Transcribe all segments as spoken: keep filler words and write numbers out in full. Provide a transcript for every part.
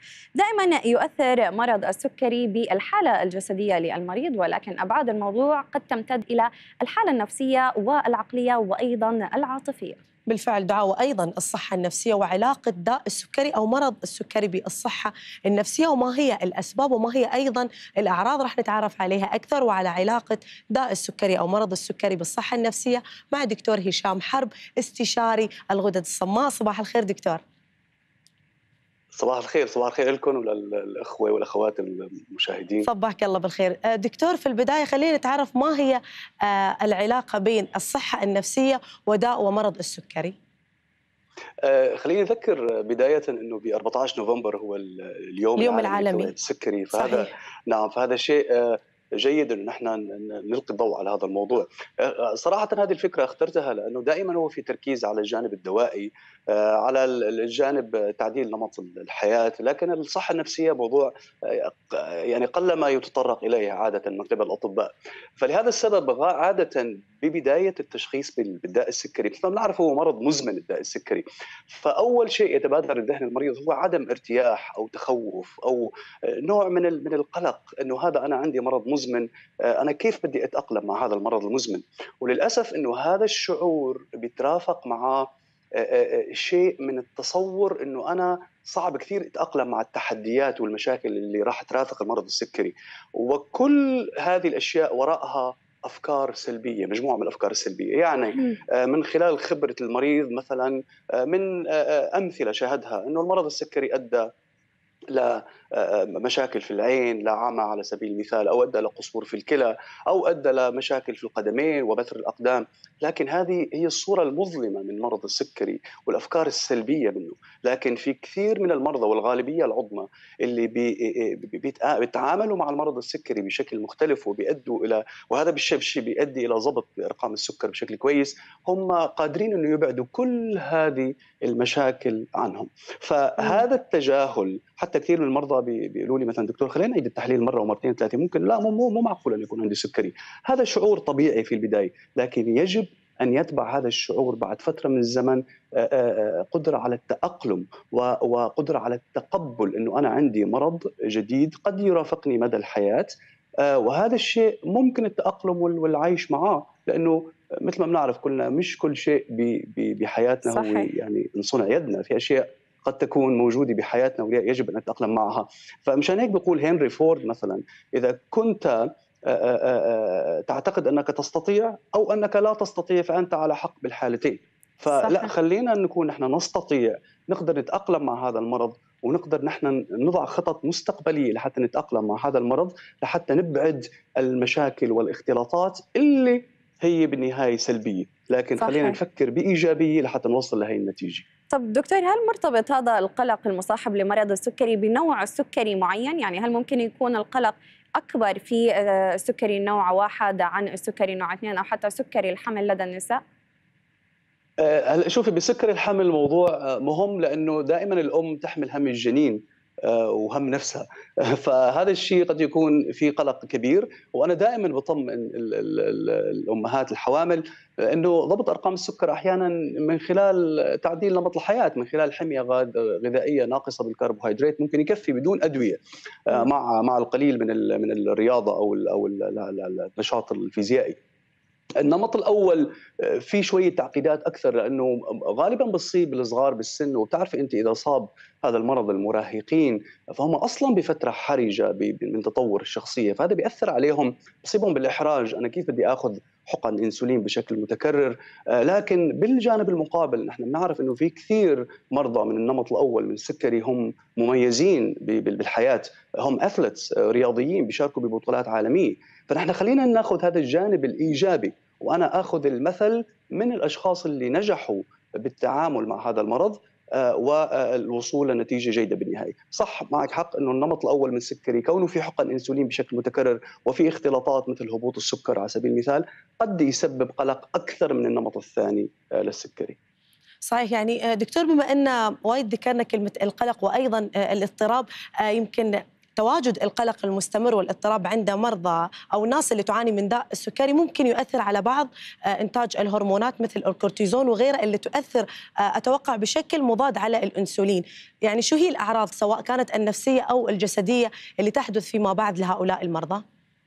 دائما يؤثر مرض السكري بالحالة الجسدية للمريض، ولكن أبعاد الموضوع قد تمتد إلى الحالة النفسية والعقلية وأيضا العاطفية. بالفعل دعاء، وأيضا الصحة النفسية وعلاقة داء السكري أو مرض السكري بالصحة النفسية، وما هي الأسباب وما هي أيضا الأعراض، راح نتعرف عليها أكثر وعلى علاقة داء السكري أو مرض السكري بالصحة النفسية مع دكتور هشام حرب، استشاري الغدد الصماء. صباح الخير دكتور. صباح الخير، صباح الخير لكم وللأخوة والأخوات المشاهدين. صباحك الله بالخير. دكتور، في البداية خلينا نتعرف ما هي العلاقة بين الصحة النفسية وداء ومرض السكري؟ خليني أذكر بداية أنه ب أربعة عشر نوفمبر هو اليوم, اليوم العالمي العالمي لتوعية السكري، فهذا صحيح. نعم فهذا شيء جيد أن نحن نلقي الضوء على هذا الموضوع. صراحة هذه الفكرة اخترتها لأنه دائما هو في تركيز على الجانب الدوائي، على الجانب تعديل نمط الحياة، لكن الصحة النفسية موضوع يعني قلما يتطرق إليه عادة من قبل الأطباء. فلهذا السبب عادة ببداية التشخيص بالداء السكري، مثل ما بنعرف هو مرض مزمن الداء السكري، فأول شيء يتبادر لذهن المريض هو عدم ارتياح أو تخوف أو نوع من من القلق، أنه هذا أنا عندي مرض مزمن، أنا كيف بدي أتأقلم مع هذا المرض المزمن؟ وللأسف أنه هذا الشعور بيترافق مع شيء من التصور أنه أنا صعب كثير أتأقلم مع التحديات والمشاكل اللي راح ترافق المرض السكري، وكل هذه الأشياء وراءها أفكار سلبية، مجموعة من الأفكار السلبية. يعني من خلال خبرة المريض مثلا، من أمثلة شاهدها أنه المرض السكري أدى لمشاكل في العين، لعمى على سبيل المثال، أو أدى لقصور في الكلى، أو أدى لمشاكل في القدمين وبثر الأقدام. لكن هذه هي الصورة المظلمة من مرض السكري والأفكار السلبية منه. لكن في كثير من المرضى والغالبية العظمى اللي بيتعاملوا مع المرض السكري بشكل مختلف وبيؤدوا إلى، وهذا بالشيء بيؤدي إلى ضبط أرقام السكر بشكل كويس، هم قادرين أنه يبعدوا كل هذه المشاكل عنهم. فهذا التجاهل، حتى كثير من المرضى بيقولوا لي مثلا دكتور خلينا نعيد التحليل مره ومرتين ثلاثه، ممكن لا، مو مو معقول ان يكون عندي سكري. هذا شعور طبيعي في البدايه، لكن يجب ان يتبع هذا الشعور بعد فتره من الزمن قدره على التاقلم وقدره على التقبل انه انا عندي مرض جديد قد يرافقني مدى الحياه، وهذا الشيء ممكن التاقلم والعيش معه، لانه مثل ما بنعرف كلنا مش كل شيء بحياتنا صحيح. هو يعني من صنع يدنا، في اشياء قد تكون موجودة بحياتنا ويجب أن نتأقلم معها. فمشان هيك بقول هنري فورد مثلا، إذا كنت تعتقد أنك تستطيع أو أنك لا تستطيع فأنت على حق بالحالتين. فلا صحيح. خلينا نكون نحن نستطيع، نقدر نتأقلم مع هذا المرض، ونقدر نحن نضع خطط مستقبلية لحتى نتأقلم مع هذا المرض، لحتى نبعد المشاكل والاختلاطات اللي هي بالنهاية سلبية، لكن صحيح. خلينا نفكر بإيجابية لحتى نوصل لهي النتيجة. طب دكتور، هل مرتبط هذا القلق المصاحب لمرض السكري بنوع السكري معين؟ يعني هل ممكن يكون القلق أكبر في سكري نوع واحد عن السكري نوع اثنين، أو حتى سكري الحمل لدى النساء؟ هلا شوفي، بسكري الحمل موضوع مهم، لأنه دائما الأم تحمل هم الجنين وهم نفسها، فهذا الشيء قد يكون في قلق كبير. وأنا دائما بطمئن الأمهات الحوامل أنه ضبط أرقام السكر أحيانا من خلال تعديل نمط الحياة، من خلال حمية غذائية ناقصة بالكربوهيدرات ممكن يكفي بدون أدوية، مع مع القليل من من الرياضة أو أو النشاط الفيزيائي. النمط الأول في شوية تعقيدات أكثر، لأنه غالباً بصيب الصغار بالسن، وبتعرفي أنت إذا صاب هذا المرض المراهقين فهم أصلاً بفترة حرجة من تطور الشخصية، فهذا بيأثر عليهم، بصيبهم بالإحراج، أنا كيف بدي أخذ حقن إنسولين بشكل متكرر. لكن بالجانب المقابل نحن بنعرف أنه في كثير مرضى من النمط الأول من السكري هم مميزين بالحياة، هم أثلتس رياضيين بيشاركوا ببطولات عالمية. فنحن خلينا ناخذ هذا الجانب الإيجابي، وأنا أخذ المثل من الأشخاص اللي نجحوا بالتعامل مع هذا المرض والوصول لنتيجة جيدة بالنهاية. صح، معك حق أنه النمط الأول من السكري كونه في حقن إنسولين بشكل متكرر وفي اختلاطات مثل هبوط السكر على سبيل المثال قد يسبب قلق أكثر من النمط الثاني للسكري. صحيح. يعني دكتور، بما أن وايد ذكرنا كلمة القلق وأيضا الاضطراب، يمكن تواجد القلق المستمر والاضطراب عند مرضى أو الناس اللي تعاني من داء السكري ممكن يؤثر على بعض إنتاج الهرمونات مثل الكورتيزون وغيرها اللي تؤثر أتوقع بشكل مضاد على الأنسولين. يعني شو هي الأعراض سواء كانت النفسية أو الجسدية اللي تحدث فيما بعد لهؤلاء المرضى؟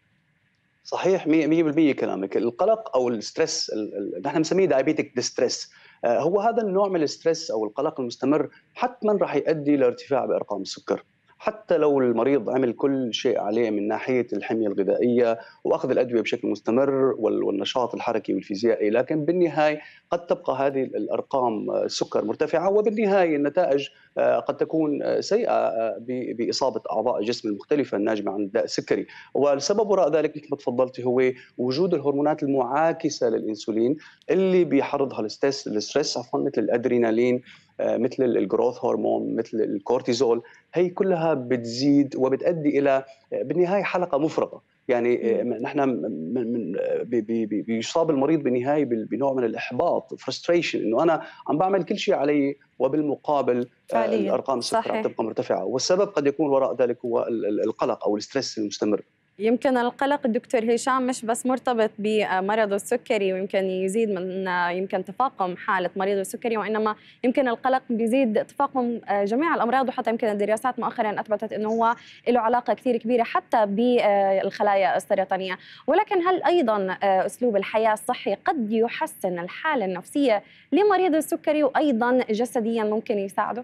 صحيح مية بالمية كلامك. القلق او الستريس نحن بنسميه دايابيتك ديستريس، هو هذا النوع من الستريس او القلق المستمر حتما راح يؤدي لارتفاع بارقام السكر، حتى لو المريض عمل كل شيء عليه من ناحيه الحميه الغذائيه واخذ الادويه بشكل مستمر والنشاط الحركي والفيزيائي، لكن بالنهايه قد تبقى هذه الارقام السكر مرتفعه، وبالنهايه النتائج قد تكون سيئه باصابه اعضاء الجسم المختلفه الناجمه عن الداء السكري. والسبب وراء ذلك مثل ما تفضلتي هو وجود الهرمونات المعاكسه للانسولين اللي بيحرضها الستريس الستريس عفوا مثل الادرينالين، مثل الجروث هرمون، مثل الكورتيزول. هي كلها بتزيد وبتؤدي الى بالنهايه حلقه مفرغه. يعني نحن بيصاب المريض بالنهايه بنوع من الاحباط، فرستريشن، انه انا عم بعمل كل شيء علي وبالمقابل فعليا الارقام السكر عم تبقى مرتفعه، والسبب قد يكون وراء ذلك هو القلق او الستريس المستمر. يمكن القلق دكتور هشام مش بس مرتبط بمرض السكري ويمكن يزيد من يمكن تفاقم حالة مريض السكري، وإنما يمكن القلق بيزيد تفاقم جميع الأمراض، وحتى يمكن الدراسات مؤخرا أثبتت أنه هو له علاقة كثير كبيرة حتى بالخلايا السرطانية. ولكن هل أيضا أسلوب الحياة الصحي قد يحسن الحالة النفسية لمريض السكري وأيضا جسديا ممكن يساعده؟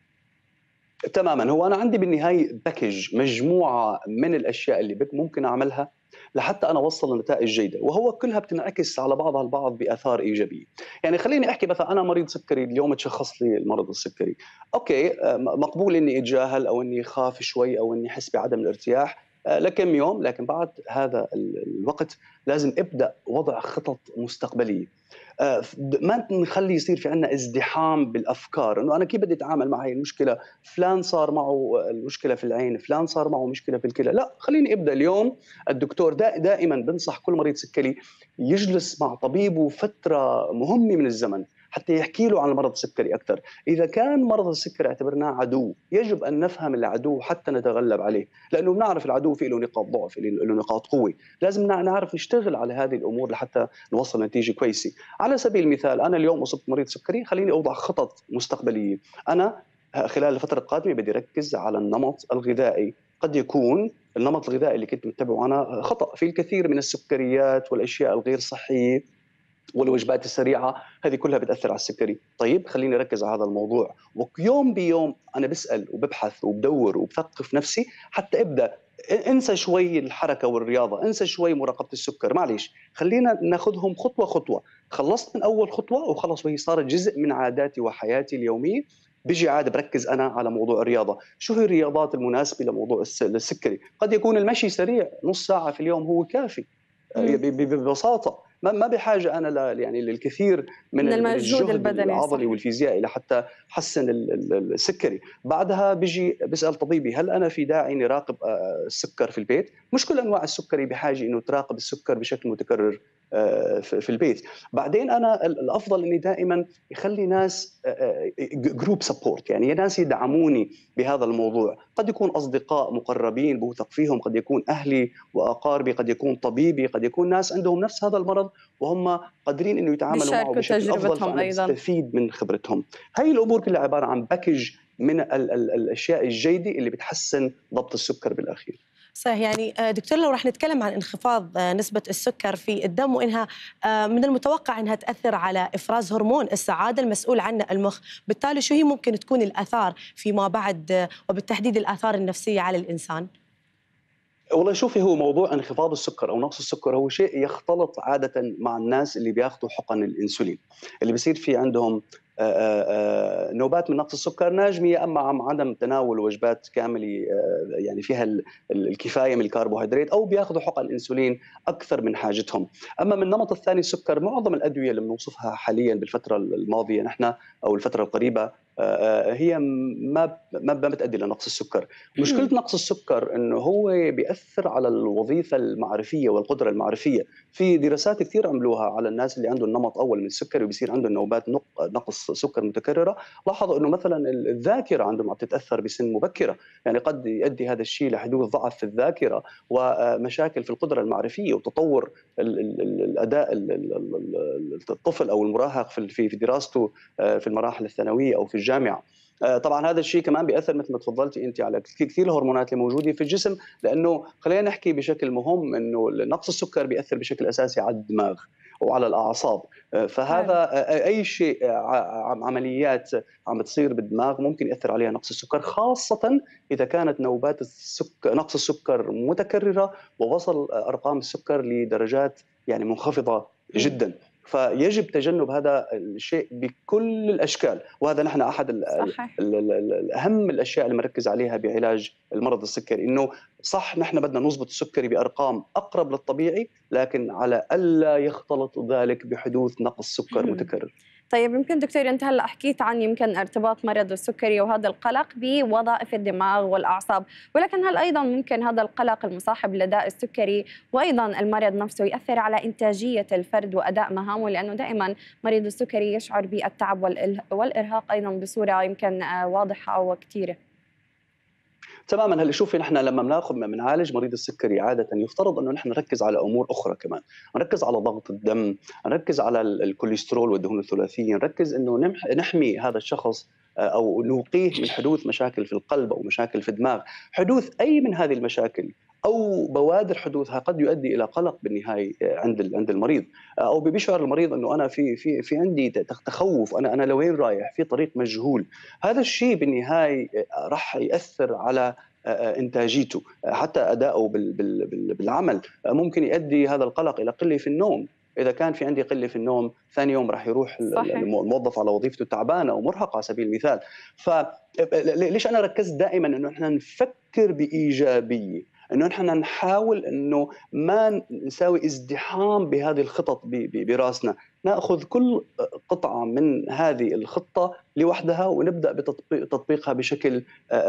تماما. هو انا عندي بالنهايه باكج، مجموعه من الاشياء اللي ممكن اعملها لحتى انا اوصل لنتائج جيده، وهو كلها بتنعكس على بعضها البعض باثار ايجابيه. يعني خليني احكي مثلا انا مريض سكري اليوم تشخص لي المرض السكري، اوكي مقبول اني اتجاهل او اني خاف شوي او اني احس بعدم الارتياح لكم يوم، لكن بعد هذا الوقت لازم ابدا وضع خطط مستقبليه. ما نخلي يصير في عندنا ازدحام بالافكار انه انا كيف بدي اتعامل مع هي المشكله، فلان صار معه المشكله في العين، فلان صار معه مشكله في الكلى، لا خليني ابدا اليوم. الدكتور دائما بنصح كل مريض سكري يجلس مع طبيبه فتره مهمه من الزمن حتى يحكي له عن المرض السكري أكثر. إذا كان مرض السكري اعتبرناه عدو، يجب أن نفهم العدو حتى نتغلب عليه، لأنه بنعرف العدو فيه له نقاط ضعف، له نقاط قوة، لازم نعرف نشتغل على هذه الأمور لحتى نوصل نتيجة كويسة. على سبيل المثال أنا اليوم أصبت مريض سكري، خليني أوضع خطط مستقبلية. أنا خلال الفترة القادمة بدي أركز على النمط الغذائي. قد يكون النمط الغذائي اللي كنت متبعه أنا خطأ، في الكثير من السكريات والأشياء الغير صحية والوجبات السريعة، هذه كلها بتأثر على السكري. طيب خليني أركز على هذا الموضوع، ويوم بيوم أنا بسأل وببحث وبدور وبثقف نفسي حتى أبدأ. انسى شوي الحركة والرياضة، انسى شوي مراقبة السكر، معليش خلينا ناخذهم خطوة خطوة. خلصت من أول خطوة وخلص وهي صارت جزء من عاداتي وحياتي اليومية، بيجي عاد بركز أنا على موضوع الرياضة. شو هي الرياضات المناسبة لموضوع السكري؟ قد يكون المشي سريع نص ساعة في اليوم هو كافي ببساطة، ما بحاجه انا ل يعني للكثير من, من المجهود البدني العضلي والفيزيائي لحتى حسن السكري. بعدها بيجي بسال طبيبي هل انا في داعي اني راقب السكر في البيت؟ مش كل انواع السكري بحاجه انه تراقب السكر بشكل متكرر في البيت. بعدين انا الافضل اني دائما يخلي ناس جروب سبورت، يعني ناس يدعموني بهذا الموضوع. قد يكون اصدقاء مقربين بوثق فيهم، قد يكون اهلي واقاربي، قد يكون طبيبي، قد يكون ناس عندهم نفس هذا المرض وهم قادرين انه يتعاملوا معه بشكل افضل، فانا بستفيد من خبرتهم. هي الامور كلها عباره عن باكج من ال ال الاشياء الجيده اللي بتحسن ضبط السكر بالاخير. صحيح. يعني دكتور لو رح نتكلم عن انخفاض نسبة السكر في الدم وإنها من المتوقع أنها تأثر على إفراز هرمون السعادة المسؤول عنه المخ، بالتالي شو هي ممكن تكون الآثار فيما بعد وبالتحديد الآثار النفسية على الإنسان؟ والله شوفي، هو موضوع انخفاض السكر او نقص السكر هو شيء يختلط عاده مع الناس اللي بياخذوا حقن الانسولين، اللي بيصير في عندهم آآ آآ نوبات من نقص السكر ناجمه، يا اما عن عدم تناول وجبات كامله يعني فيها الكفايه من الكربوهيدرات، او بياخذوا حقن انسولين اكثر من حاجتهم. اما من النمط الثاني السكر، معظم الادويه اللي بنوصفها حاليا بالفتره الماضيه نحن او الفتره القريبه هي ما ما بتؤدي لنقص السكر. مشكله نقص السكر انه هو بيأثر على الوظيفه المعرفيه والقدره المعرفيه. في دراسات كثير عملوها على الناس اللي عندهم نمط اول من السكري وبيصير عندهم نوبات نقص نقص سكر متكرره، لاحظوا انه مثلا الذاكره عندهم عم تتاثر بسن مبكره، يعني قد يؤدي هذا الشيء لحدوث ضعف في الذاكره ومشاكل في القدره المعرفيه وتطور الاداء الطفل او المراهق في دراسته في المراحل الثانويه او في الجامعه. طبعا هذا الشيء كمان بياثر مثل ما تفضلتي انت على كثير الهرمونات اللي موجوده في الجسم، لانه خلينا نحكي بشكل مهم انه نقص السكر بياثر بشكل اساسي على الدماغ وعلى الاعصاب، فهذا اي شيء عمليات عم تصير بالدماغ ممكن ياثر عليها نقص السكر، خاصه اذا كانت نوبات السكر نقص السكر متكرره ووصل ارقام السكر لدرجات يعني منخفضه جدا. فيجب تجنب هذا الشيء بكل الاشكال، وهذا نحن احد الاهم الاشياء اللي بنركز عليها بعلاج المرض السكري، انه صح نحن بدنا نضبط السكري بارقام اقرب للطبيعي، لكن على الا يختلط ذلك بحدوث نقص سكر متكرر. طيب يمكن دكتور انت هلا حكيت عن يمكن ارتباط مرض السكري وهذا القلق بوظائف الدماغ والاعصاب، ولكن هل ايضا ممكن هذا القلق المصاحب لداء السكري وايضا المرض نفسه ياثر على انتاجيه الفرد واداء مهامه؟ لانه دائما مريض السكري يشعر بالتعب والارهاق ايضا بصوره يمكن واضحه وكثيره. تماما. هلا شوفي نحن لما بناخذ بنعالج مريض السكري عاده يفترض انه نحن نركز على امور اخرى كمان، نركز على ضغط الدم، نركز على الكوليسترول والدهون الثلاثيه، نركز انه نحمي هذا الشخص او نوقيه من حدوث مشاكل في القلب او مشاكل في الدماغ. حدوث اي من هذه المشاكل او بوادر حدوثها قد يؤدي الى قلق بالنهايه عند عند المريض، او بيشعر المريض انه انا في في في عندي تخوف، انا انا لوين رايح؟ في طريق مجهول. هذا الشيء بالنهايه راح ياثر على انتاجيته، حتى ادائه بالعمل. ممكن يؤدي هذا القلق الى قله في النوم، اذا كان في عندي قله في النوم ثاني يوم راح يروح صحيح. الموظف على وظيفته تعبانه ومرهقه على سبيل المثال. فليش انا ركزت دائما انه احنا نفكر بايجابيه، انه نحن نحاول انه ما نساوي ازدحام بهذه الخطط براسنا، ناخذ كل قطعه من هذه الخطه لوحدها ونبدا بتطبيقها بشكل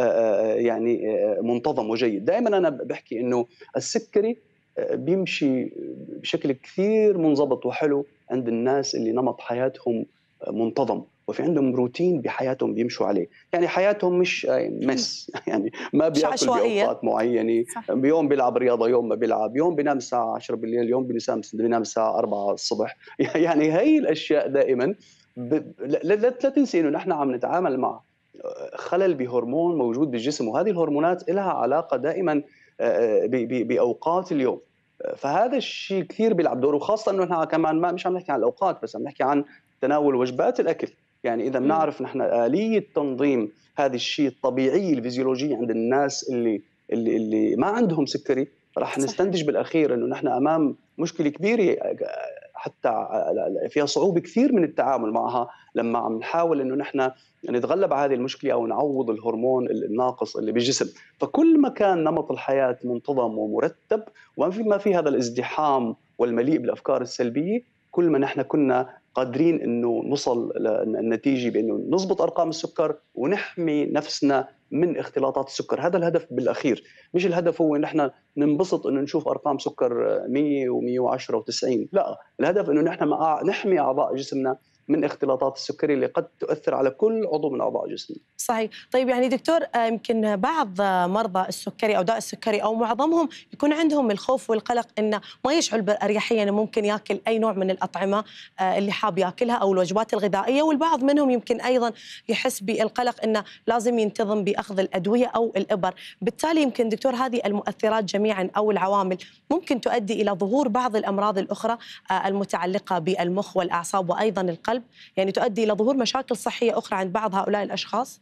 يعني منتظم وجيد. دائما انا بحكي انه السكري بيمشي بشكل كثير منضبط وحلو عند الناس اللي نمط حياتهم منتظم وفي عندهم روتين بحياتهم بيمشوا عليه، يعني حياتهم مش مس، يعني ما بياكل باوقات معينه، بيوم بيلعب رياضه، يوم ما بيلعب، يوم بينام الساعه عشرة بالليل، يوم بينام بينام الساعه أربعة الصبح. يعني هي الاشياء دائما ب... لا, لا تنسي انه نحن عم نتعامل مع خلل بهرمون موجود بالجسم، وهذه الهرمونات لها علاقه دائما ب... ب... باوقات اليوم. فهذا الشيء كثير بيلعب دور، وخاصه انه نحن كمان ما مش عم نحكي عن الاوقات بس، عم نحكي عن تناول وجبات الاكل. يعني اذا بنعرف نحن آلية تنظيم هذا الشيء الطبيعي الفيزيولوجي عند الناس اللي اللي اللي ما عندهم سكري، راح نستنتج بالاخير انه نحن امام مشكله كبيره، حتى فيها صعوبه كثير من التعامل معها لما عم نحاول انه نحن نتغلب على هذه المشكله او نعوض الهرمون الناقص اللي بالجسم. فكل ما كان نمط الحياه منتظم ومرتب وما في ما في هذا الازدحام والمليء بالافكار السلبيه، كل ما نحن كنا قادرين انه نوصل للنتيجه بانه نضبط ارقام السكر ونحمي نفسنا من اختلاطات السكر. هذا الهدف بالاخير، مش الهدف هو ان احنا ننبسط انه نشوف ارقام سكر مية ومية وعشرة وتسعين، لا، الهدف انه نحن نحمي اعضاء جسمنا من اختلاطات السكري اللي قد تؤثر على كل عضو من اعضاء جسمنا. صحيح. طيب يعني دكتور، يمكن بعض مرضى السكري او داء السكري او معظمهم يكون عندهم الخوف والقلق انه ما يشعر بالاريحيه انه ممكن ياكل اي نوع من الاطعمه اللي حاب ياكلها او الوجبات الغذائيه، والبعض منهم يمكن ايضا يحس بالقلق انه لازم ينتظم باخذ الادويه او الابر. بالتالي يمكن دكتور هذه المؤثرات جميعا او العوامل ممكن تؤدي الى ظهور بعض الامراض الاخرى المتعلقه بالمخ والاعصاب وايضا القلب، يعني تؤدي الى ظهور مشاكل صحيه اخرى عند بعض هؤلاء الاشخاص.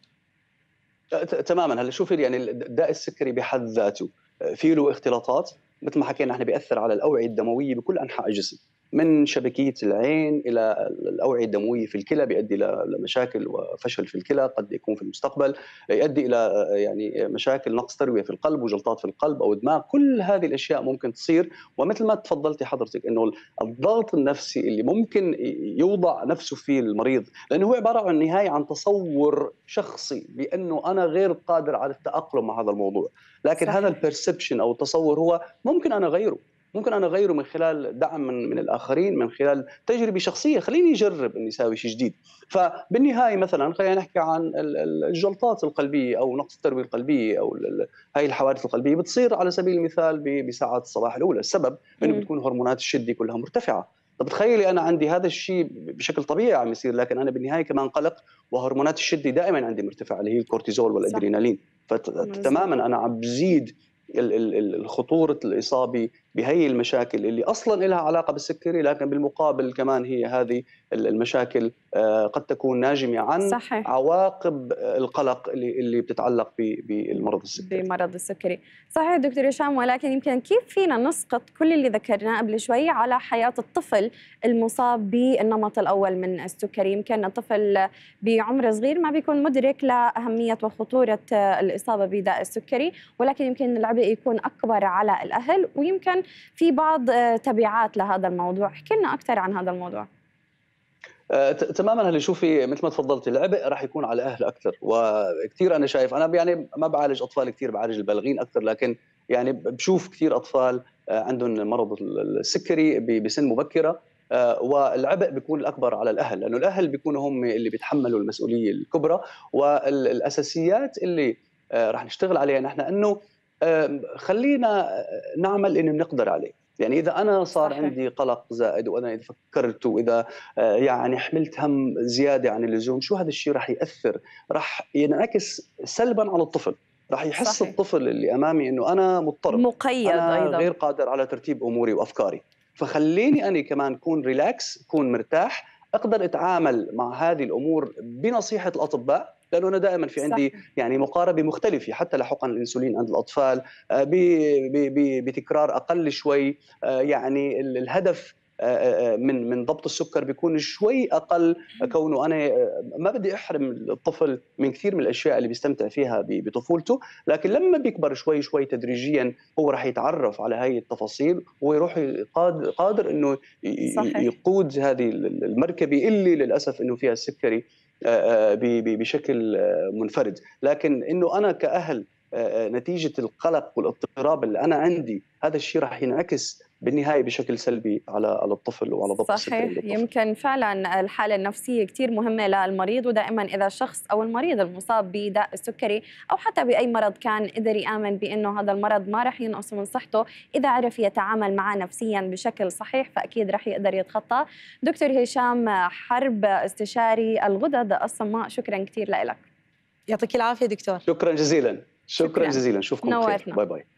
تماما. هلا شوفي يعني الداء السكري بحد ذاته في له اختلاطات، مثل ما حكينا احنا بيأثر على الاوعيه الدمويه بكل انحاء الجسم، من شبكيه العين الى الاوعيه الدمويه في الكلى، بيؤدي لمشاكل وفشل في الكلى قد يكون في المستقبل، يؤدي الى يعني مشاكل نقص ترويه في القلب وجلطات في القلب او الدماغ. كل هذه الاشياء ممكن تصير، ومثل ما تفضلتي حضرتك انه الضغط النفسي اللي ممكن يوضع نفسه فيه المريض، لانه هو عباره عن نهايه عن تصور شخصي بانه انا غير قادر على التاقلم مع هذا الموضوع، لكن صحيح. هذا البرسبشن او التصور هو ممكن انا اغيره. ممكن انا اغيره من خلال دعم من من الاخرين، من خلال تجربه شخصيه، خليني اجرب اني اسوي شيء جديد. فبالنهايه مثلا خلينا نحكي عن الجلطات القلبيه او نقص التربيه القلبيه او هاي الحوادث القلبيه، بتصير على سبيل المثال بساعات الصباح الاولى. السبب انه بتكون هرمونات الشده كلها مرتفعه. طب تخيلي انا عندي هذا الشيء بشكل طبيعي عم يصير، لكن انا بالنهايه كمان قلق، وهرمونات الشده دائما عندي مرتفعه اللي هي الكورتيزول والادرينالين. فتماما انا عم بزيد خطوره الاصابه بهي المشاكل اللي اصلا لها علاقه بالسكري، لكن بالمقابل كمان هي هذه المشاكل قد تكون ناجمه عن صحيح. عواقب القلق اللي اللي بتتعلق بالمرض السكري. بمرض السكري، صحيح دكتور هشام، ولكن يمكن كيف فينا نسقط كل اللي ذكرناه قبل شوي على حياه الطفل المصاب بالنمط الاول من السكري؟ يمكن الطفل بعمر صغير ما بيكون مدرك لاهميه وخطوره الاصابه بداء السكري، ولكن يمكن العبء يكون اكبر على الاهل، ويمكن في بعض تبعات لهذا الموضوع. احكي لنا اكثر عن هذا الموضوع. آه، تماما. هلا شوفي، مثل ما تفضلتي، العبء راح يكون على الاهل اكثر، وكثير انا شايف، انا يعني ما بعالج اطفال كثير، بعالج البالغين اكثر، لكن يعني بشوف كثير اطفال عندهم مرض السكري بسن مبكره، والعبء بيكون الاكبر على الاهل، لانه الاهل بيكونوا هم اللي بيتحملوا المسؤوليه الكبرى. والاساسيات اللي راح نشتغل عليها نحن انه خلينا نعمل اللي بنقدر عليه. يعني إذا أنا صار صحيح. عندي قلق زائد، وأنا إذا فكرت، وإذا يعني حملت هم زيادة عن اللزوم، شو هذا الشيء راح يأثر؟ راح ينعكس سلبا على الطفل. راح يحس صحيح. الطفل اللي أمامي إنه أنا مضطرب، مقيد، أنا أيضا غير قادر على ترتيب أموري وأفكاري. فخليني أنا كمان كون ريلاكس، كون مرتاح، أقدر أتعامل مع هذه الأمور بنصيحة الأطباء، لانه انا دائما في عندي صحيح. يعني مقاربه مختلفه حتى لحقن الانسولين عند الاطفال بتكرار اقل شوي. يعني الهدف من من ضبط السكر بيكون شوي اقل، كونه انا ما بدي احرم الطفل من كثير من الاشياء اللي بيستمتع فيها بطفولته، لكن لما بيكبر شوي شوي تدريجيا هو راح يتعرف على هاي التفاصيل، ويروح قادر انه صحيح. يقود هذه المركبه اللي للاسف انه فيها السكري بشكل منفرد. لكن انه انا كاهل نتيجه القلق والاضطراب اللي انا عندي، هذا الشيء راح ينعكس بالنهايه بشكل سلبي على على الطفل وعلى ضبط السكري صحيح. يمكن فعلا الحاله النفسيه كثير مهمه للمريض، ودائما اذا الشخص او المريض المصاب بداء السكري او حتى باي مرض كان قدر يامن بانه هذا المرض ما راح ينقص من صحته، اذا عرف يتعامل معه نفسيا بشكل صحيح فاكيد راح يقدر يتخطى. دكتور هشام حرب، استشاري الغدد الصماء، شكرا كثير لك. يعطيك العافيه دكتور. شكرا جزيلا. شكرا, شكرا. جزيلا. نشوفكم بخير. باي باي.